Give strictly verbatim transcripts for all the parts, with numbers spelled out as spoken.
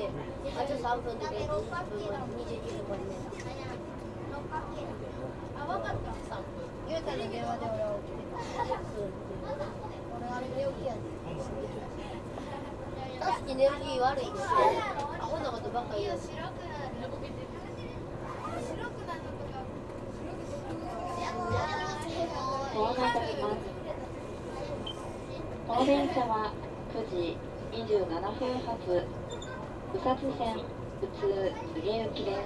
あとさんぷんでにじゅっぷんまでね。あ、わかった。さんぷん。ゆうたの電話で俺は起きてた。俺あれ寝起きやねん。確かに寝起き悪いですよ。アホなことばっかり言う。 ご案内いたします。この電車はくじにじゅうななふん発宇佐津線宇都柘植行きです。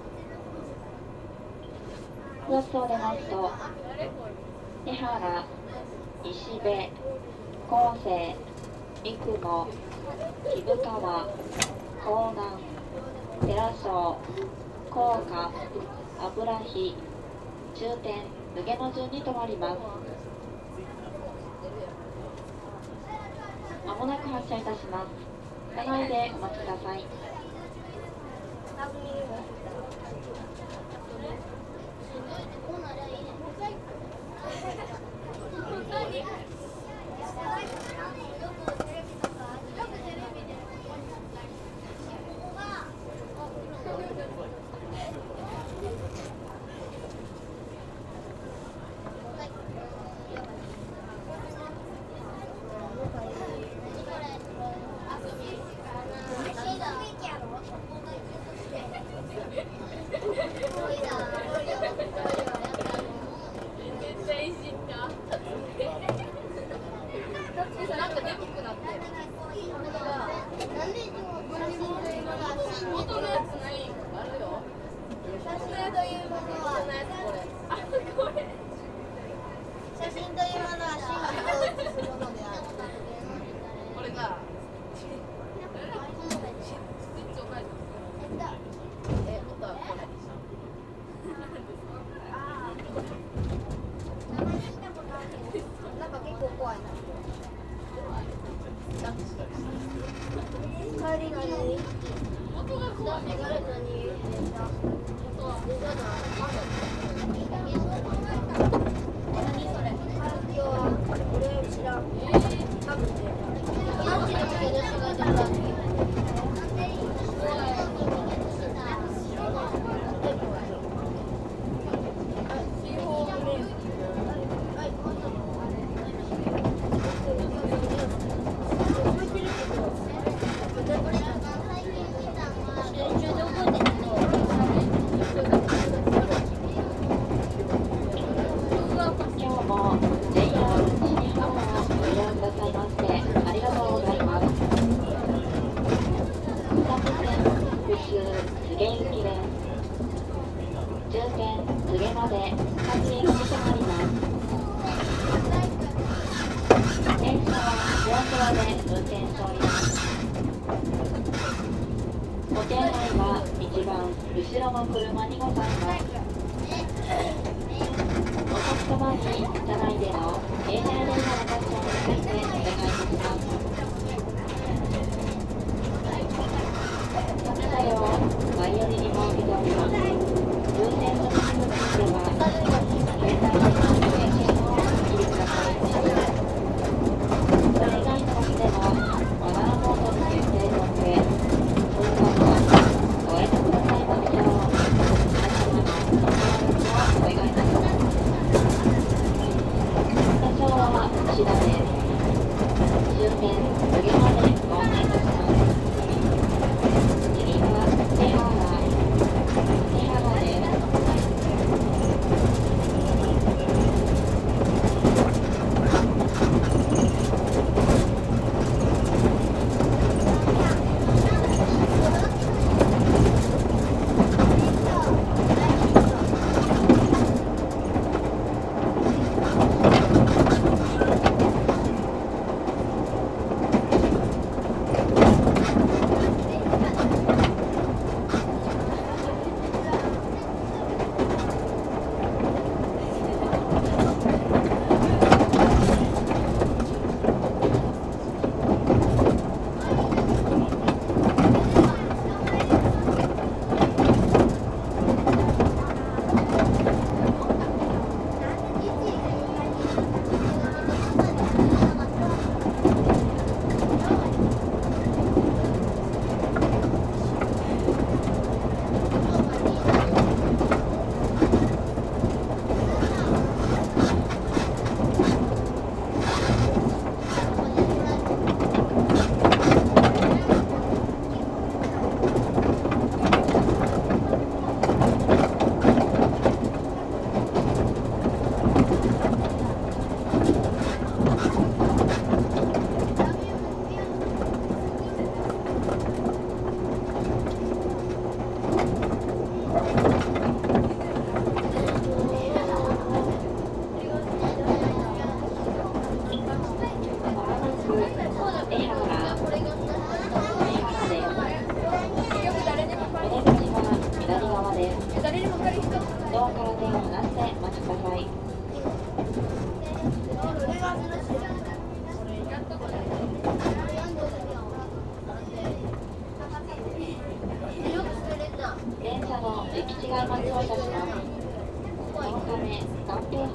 ふたつを出ますと江原、石部、厚生、生野、木生川、江南、寺庄、甲賀、油木、終点武家の順に停まります。まもなく発車いたします。車内でお待ちください。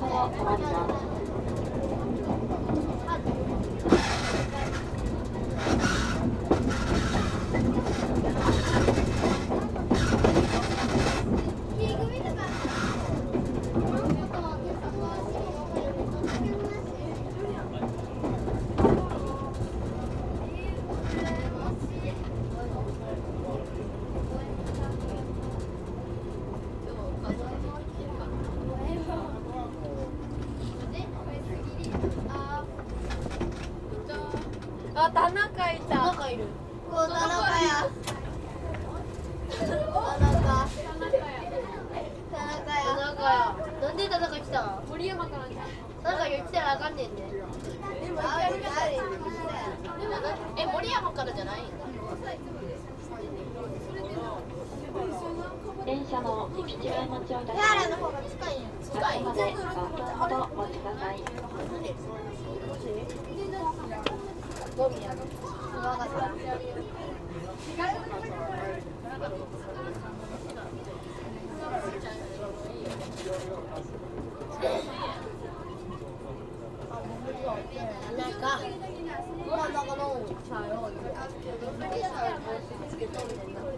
ほど止まります。 あ、田中いた。 田中いる。こう田中や。田中。田中や。田中や。なんで田中来たん？ 森山からじゃん。 田中来たらあかんねんね。 でもあれでもえ森山からじゃない？ 電車の行き違い待ちをいたし手洗いまの方が近いんや。 す。先までさんぷんほどお待ちください。 ゴミやろ。わかった。なんか、ご飯の中の茶よ。つけとるねんな。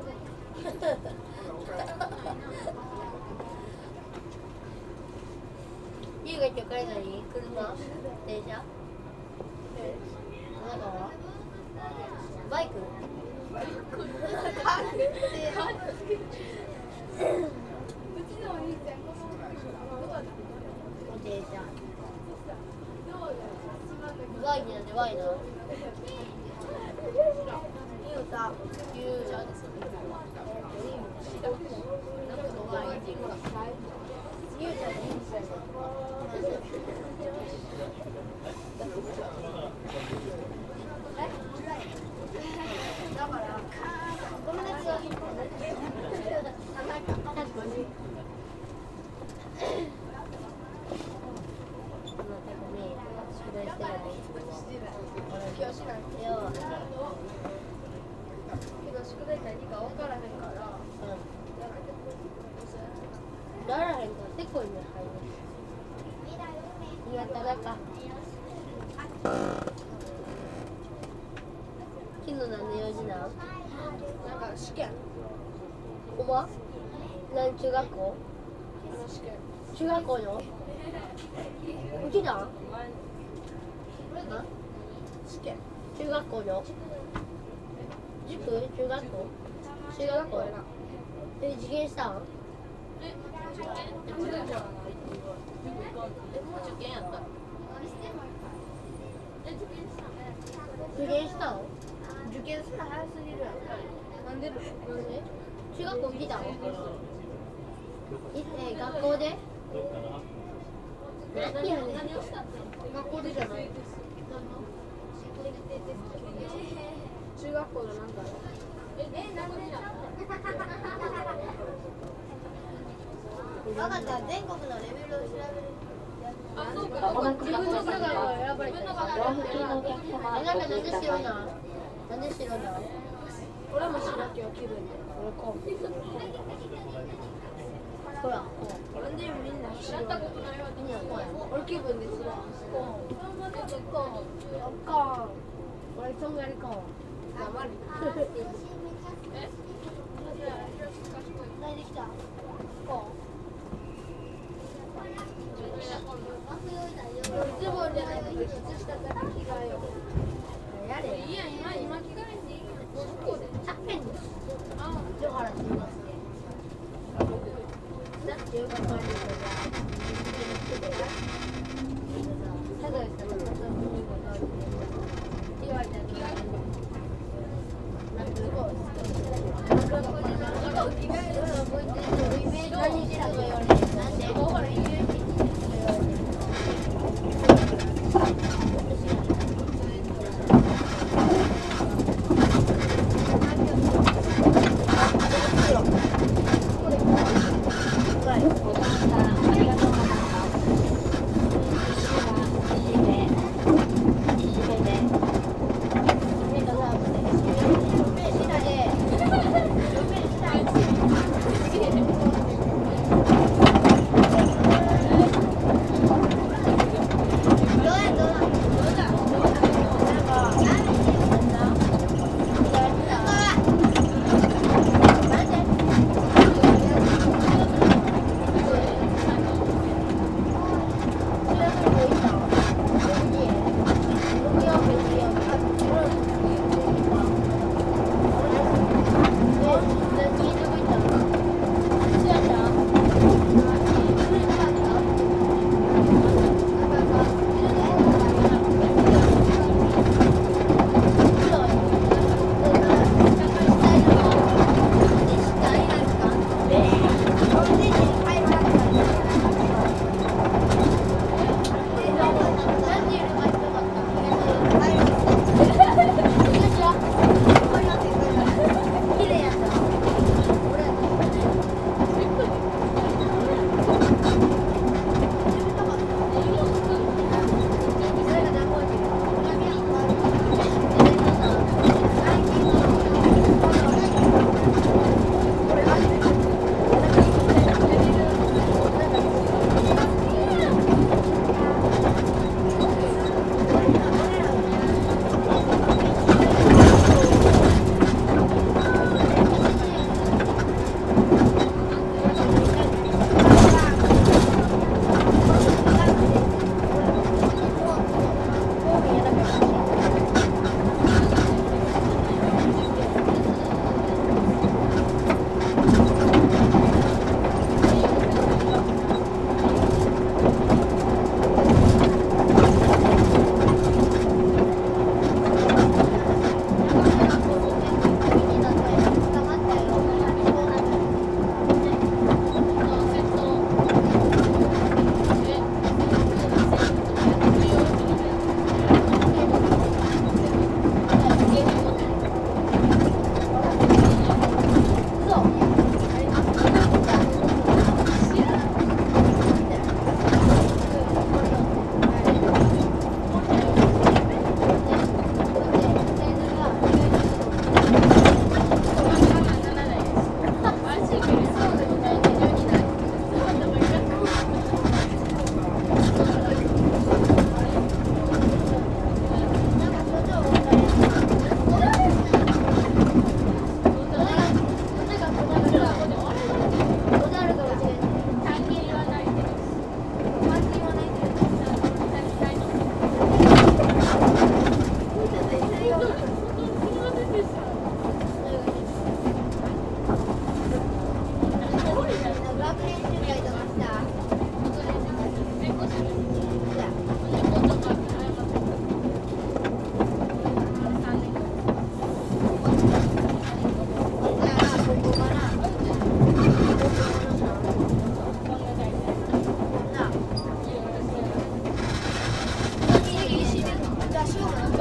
家が今日帰るのに車？電車？なんかバイク？電車。ワインなんでワインなの？ゆうた、ゆうたですよね。ゆうちゃんいいですよね。だからごめんなさい。今日しないよ。けど宿題何か分からへんから。ならへんからてこいに入る。いや田中。昨日何の用事なん？なんか試験。おば？何中学校？試験。中学校の？うちだ？試験。中学校の？塾？中学校？中学校？え、受験したん？ え、受験？え、もう受験やった。え、受験した受験したん？ 受験するの早すぎるやろ。なんで？なんで？ 中学校来たん？え、学校で？何やねん。 何をしたって？学校でじゃない。中学校のなんか。え、なんで？ 分かった、全国のレベルを調べる。 まもなく発車します。 自分の学校が選ばれた。 両付近のお客様、 え、なんでなんでご注意ください。 白な？なんで白な？ 俺も白今日気分で。 俺こう。ほら、こう。 なんでみんな白？ みんなこうや。 俺気分ですわ。 こう。こう。こう。俺とんがりこう。 黙る。え？ 何できた？こう。ズボンじゃないと靴下だけ着替えよう。やれ。 いいやん、今今着替えんでいいよ。 こうで。ちゃっぺんです。あ、野原って言いますね。だってよく考えてるから。ただでさ、また言われたら着替える。なんかすごい。着替えるのこうやってイメージ何してるとか言われてなんで？ほらイメージって言われてる。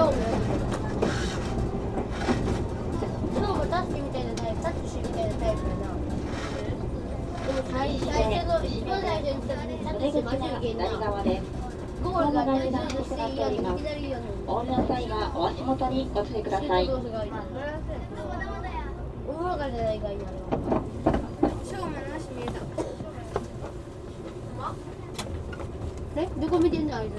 も今日もタッチみたいなタイプ、タッチみたいなタイプやな。でも最初の一番最初にタッチマジでいけんな。 左側です。 ゴールが大事としていいように左ように。 お降りの際はお足元にご注意ください。 おもろかじゃないか今の。え、どこ見てんのあいつ。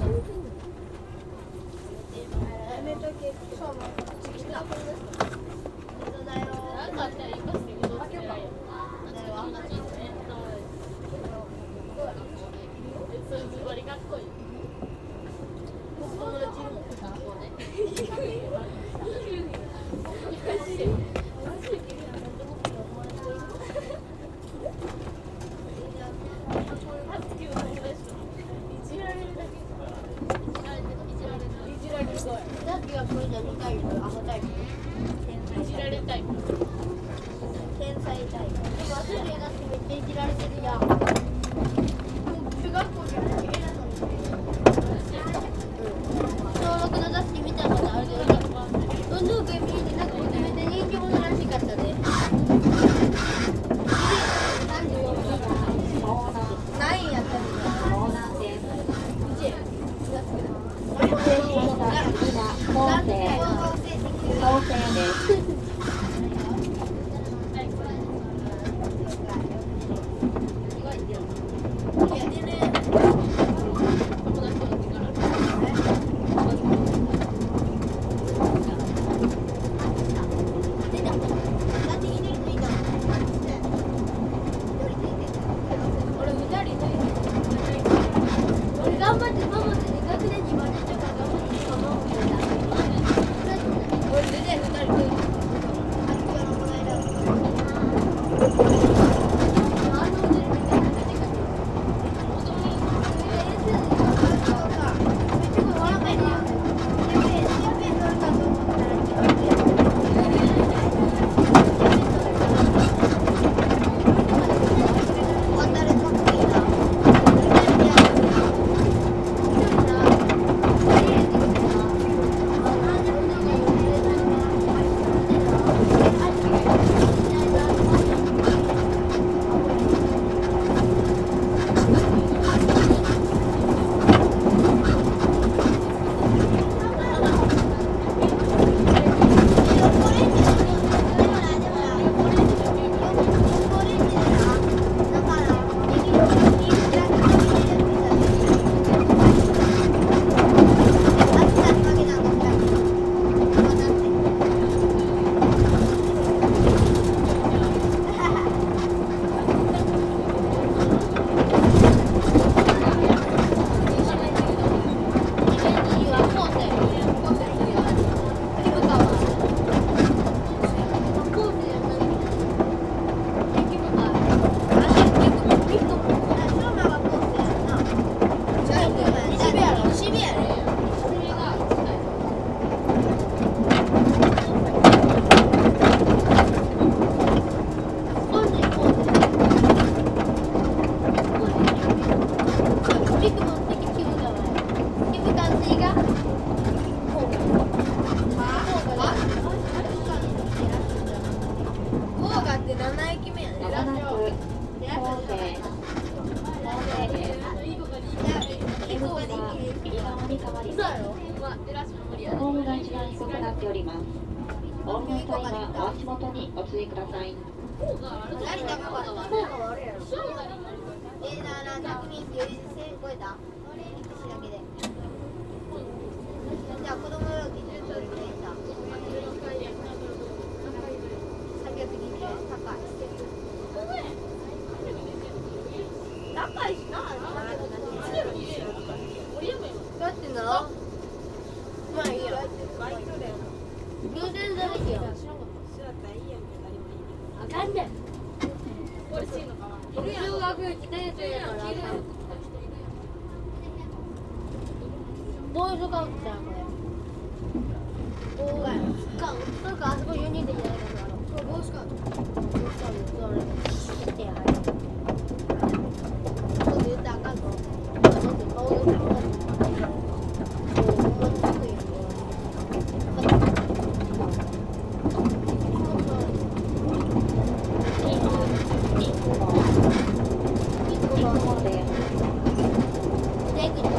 さっきはこれじゃにタイプ、アホタイプ。いじられタイプ。天才タイプ。でも私たちだってめっちゃいじられてるやん。中学校じゃないけど。小ろくの雑誌見たことあるけど、運動会見てなんかめちゃめちゃ人気者らしかったで。何位やったの？ 横断です。 一位。 停止した次は構成。構成です。 頑張って守ってね、学年にまでとか頑張って守ってた。俺でね、二人と。ホームが一番低くなっております。お降りの際はお足元にご注意ください。 何高かった？えー、なな、ひゃくにじゅういちせん超えた？力士だけで。じゃあ子供用基準どれぐらいした？さんびゃくにじゅうえん高い。高いしな。だってな。まあいいや。偶然だらけや。あかんねん。中学いちねん生やからあかん。ボーイズカウトじゃんこれ。ボーイスカウト。なんかあそこよにんでじゃないかな。そうボーイスカウト。ボーイスカウトそれ決定入る。そう言ったらあかんの。だって顔が。そう思ったくいるよ。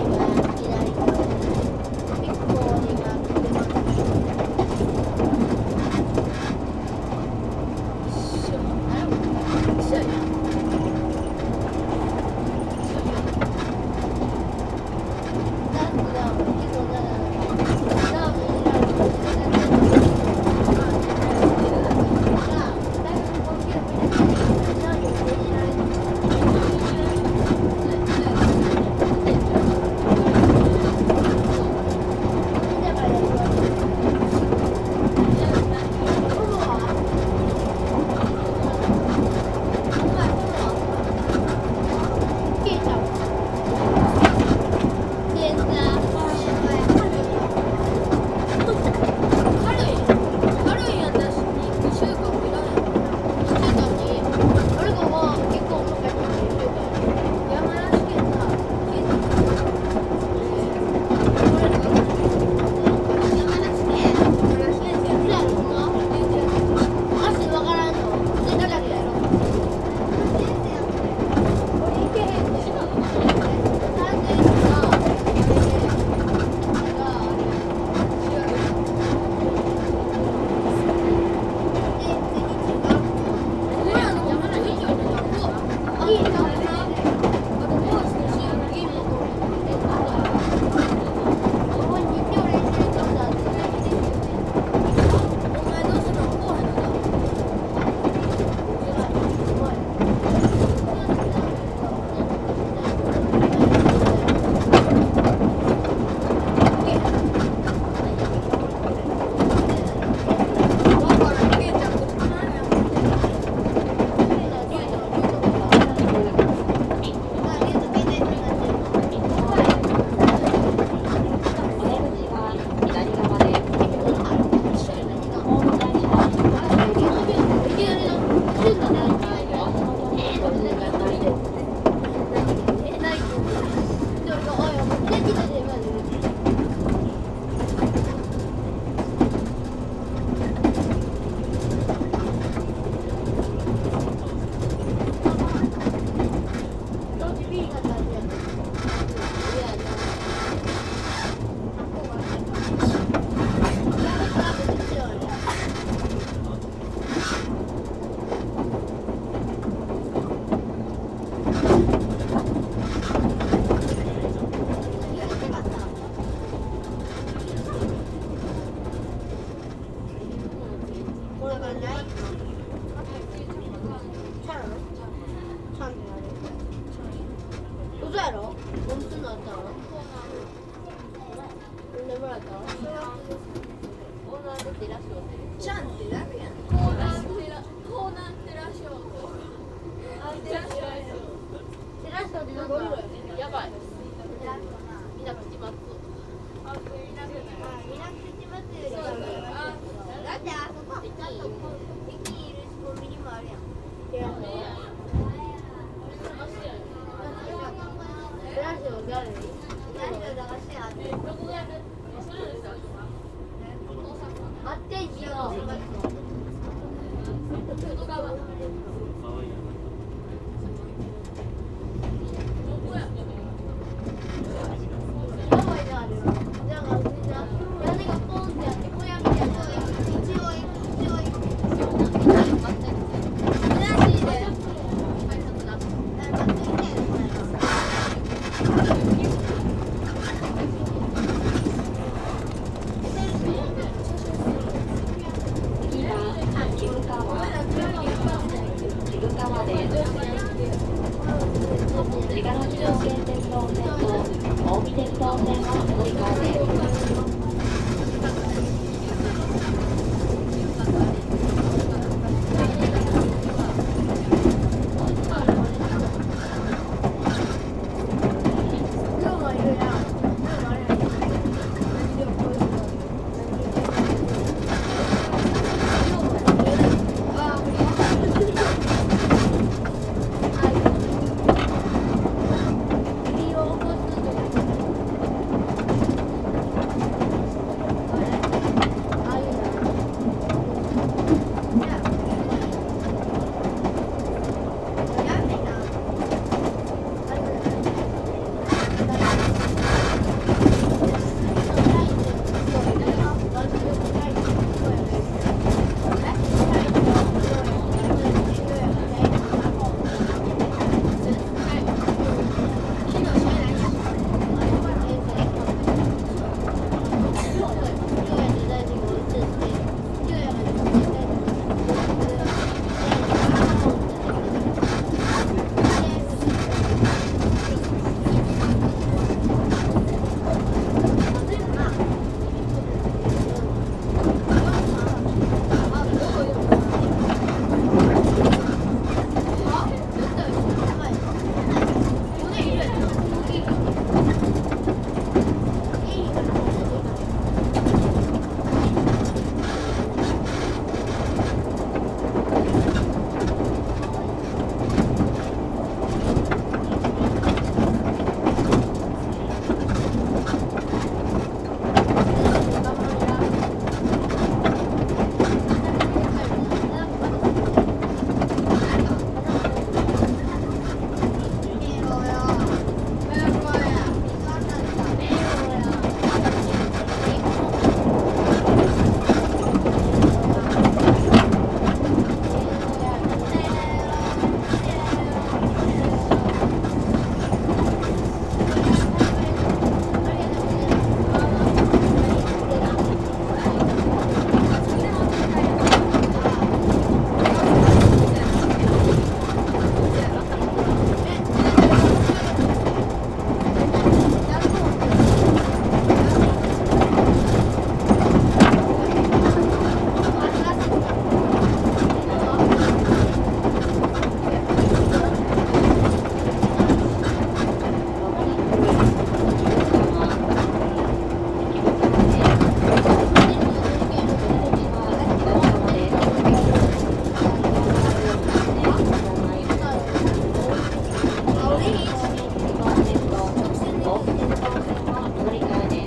嘘やろ？どうすんのあったの？なんでもらったの？オーナーでテラショー。ちゃんってなるやん。コーナーテラコーナーテラショー。あ、テラショー。テラショーってどこ？やばい。みんな口まつ。あ、みんな口まつより。だってあそこ駅にいるしコンビニもあるやん。テラショー。テラショー誰？テラショー駄菓子屋あって。どこが？あって一応。外側。 乗り換えです。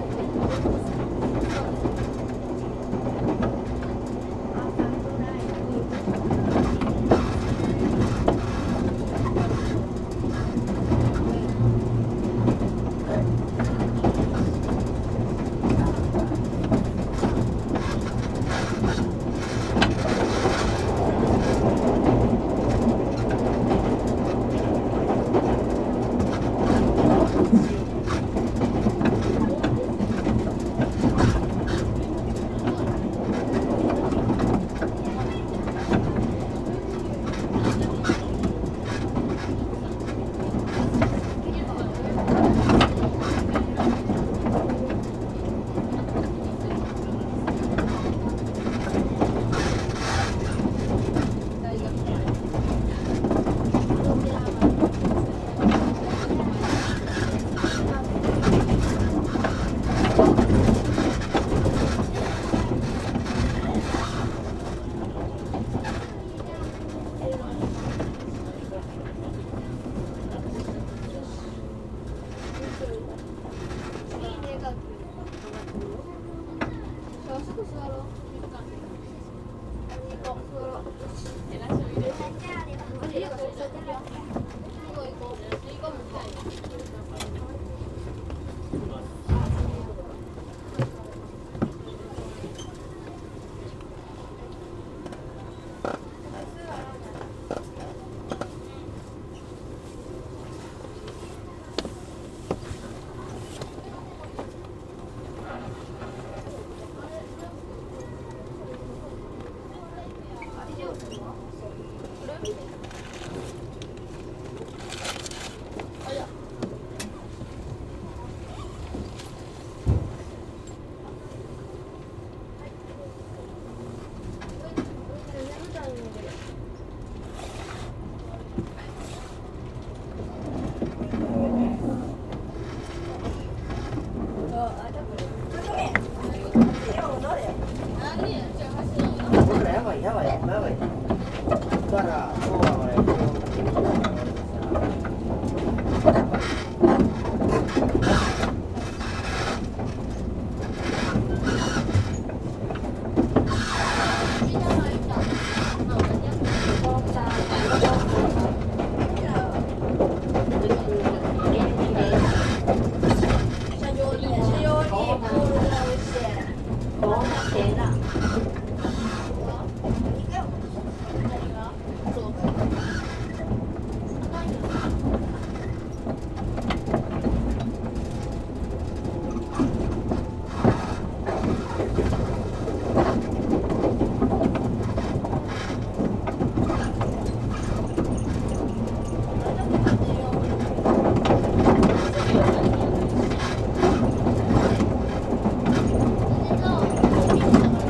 やばいやばいやばい。だから今日は俺えっと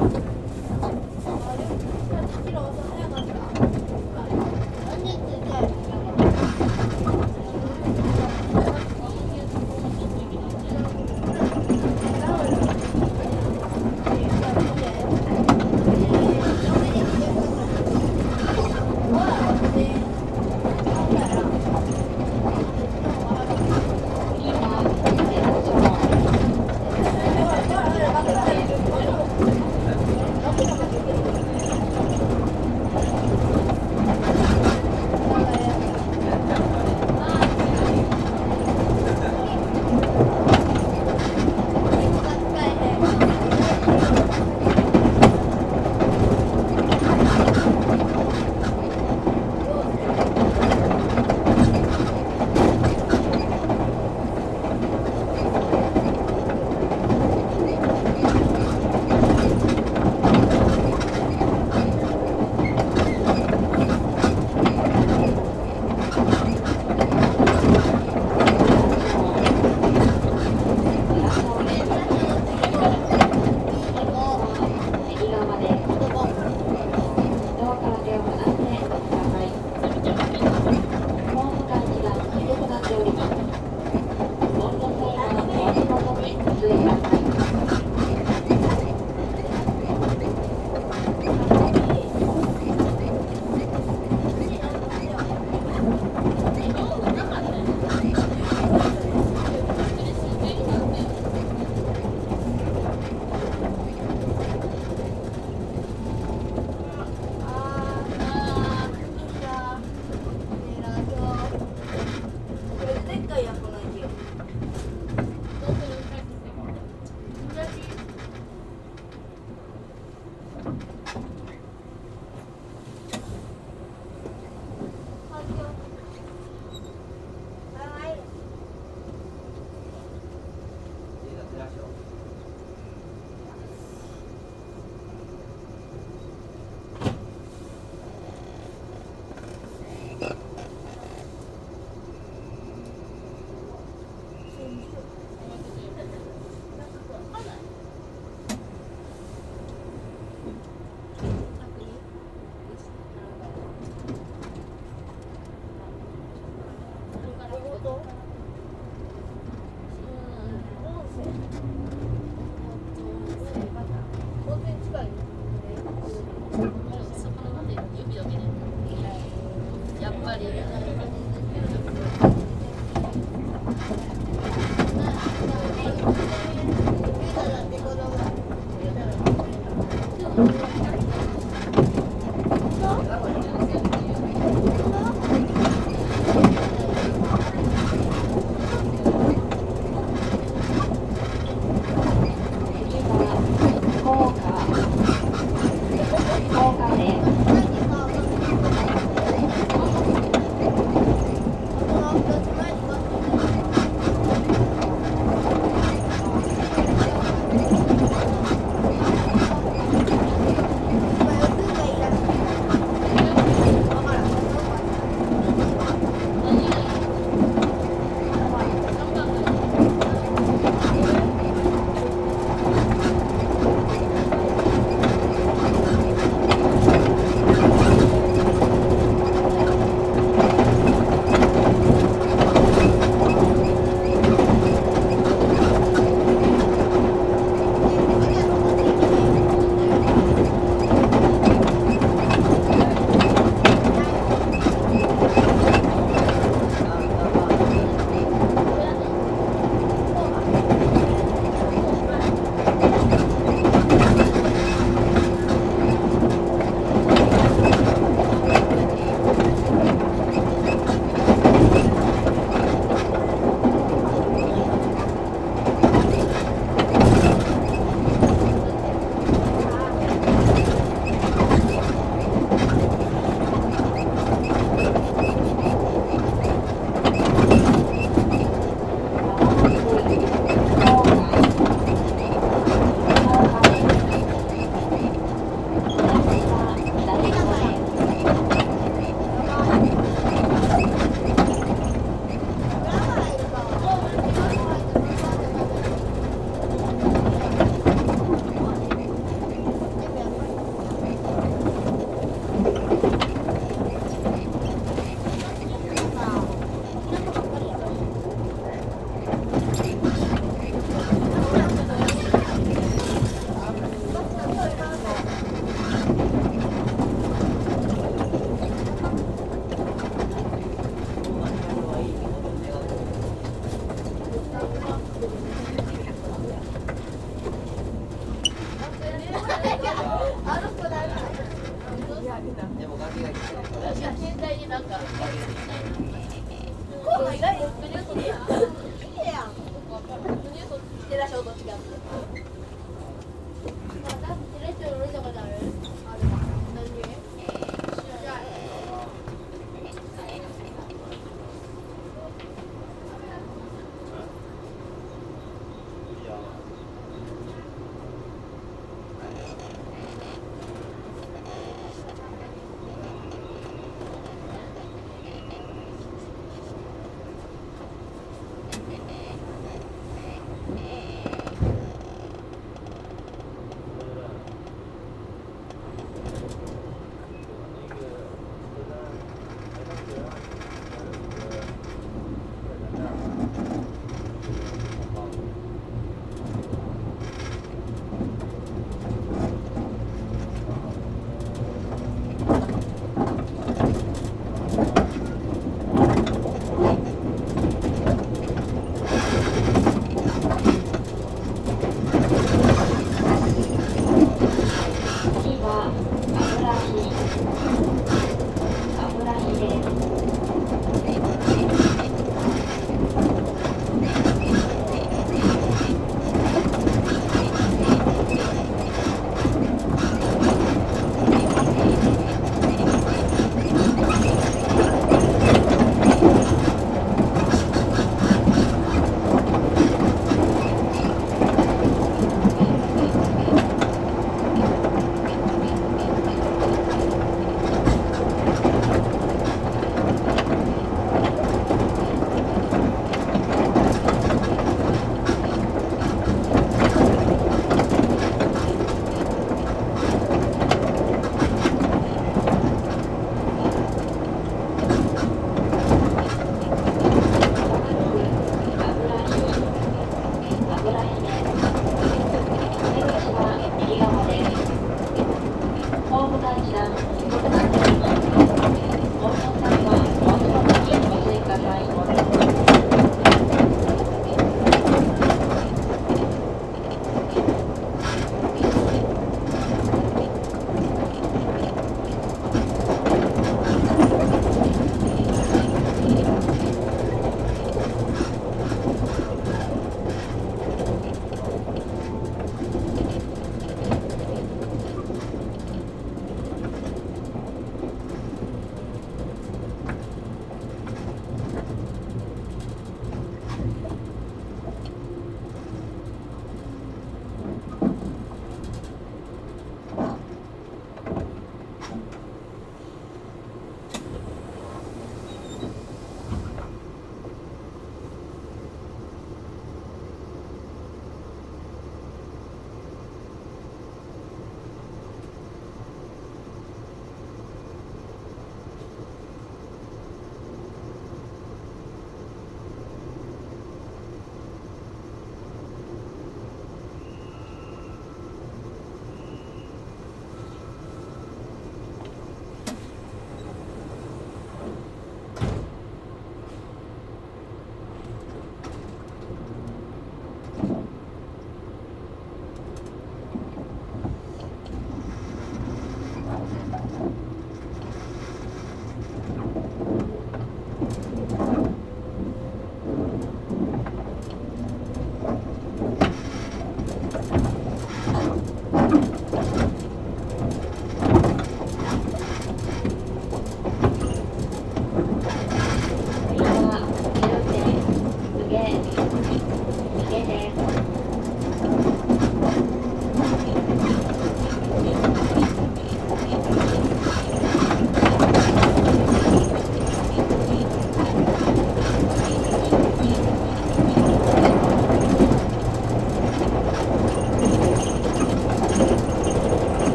次はでもガキが来てるから携帯になんかこう何本当に嘘だよ綺麗やん本当に嘘テラショーと違ってまあだってテラショー乗れたことあるあるわ何知らないご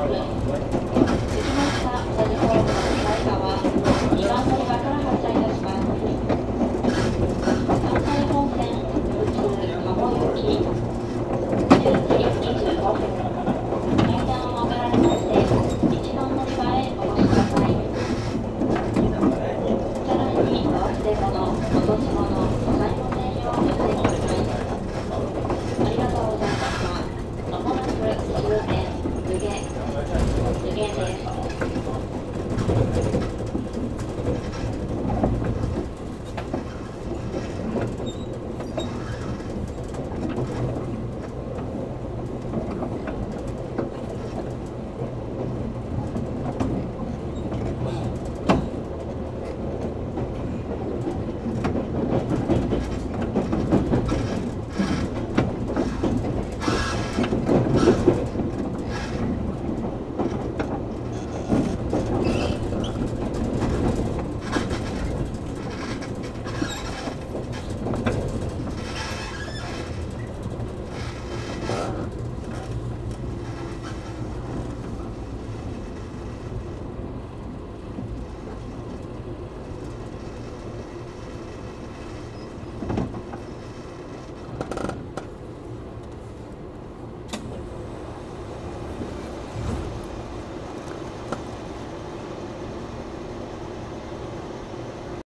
同じホームの向かい側にばん乗り場から発車いたします。関西本線普通鴨行きじゅうじにじゅうごふん階段を上がられましていちばん乗り場へお越しください。さらにお忘れ物、落とし物、お買い物専用お店になります。ありがとうございました。まもなく終点、湯気、湯気です。